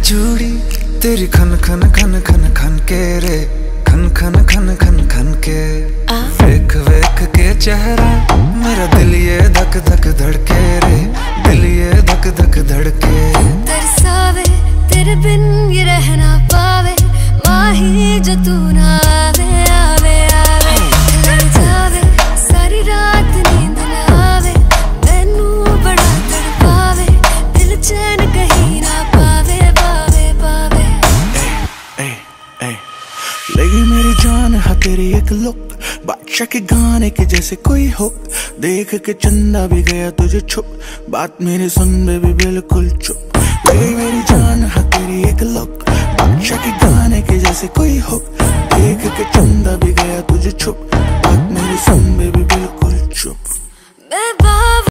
चूड़ी तेरी खन खन खन खन खन के रे, खन खन खन खन खन के। वेख वेख के चेहरा मेरा दिल ये धक धक धड़के रे, दिल ये धक धक धड़के। तरसावे तेरे बिन ये रह ना पावे, माही जो तू ना आवे आवे आवे। लड़ जावे सारी रात नींद ना आवे, मैनू बड़ा तड़पावे, दिल चैन कहीं ना पावे पावे पावे। लगी मेरी जान है तेरी एक लुक, बादशाह के गाने के जैसे कोई हो। देख के चंदा भी गया तुझे छुप, बात मेरी सुन बेबी बिल्कुल चुप। लगी मेरी जान है तेरी एक लुक, बादशाह के गाने के जैसे कोई हो। देख के चंदा भी गया तुझे छुप, बात मेरी सुन बेबी बिल्कुल चुप।